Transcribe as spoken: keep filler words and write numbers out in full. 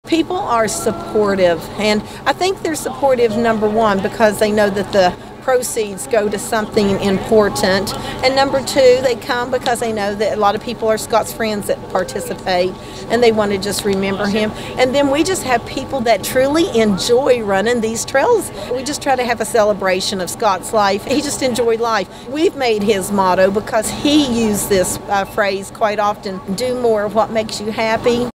People are supportive, and I think they're supportive, number one, because they know that the proceeds go to something important, and number two, they come because they know that a lot of people are Scott's friends that participate, and they want to just remember him. And then we just have people that truly enjoy running these trails. We just try to have a celebration of Scott's life. He just enjoyed life. We've made his motto, because he used this uh, phrase quite often: do more of what makes you happy.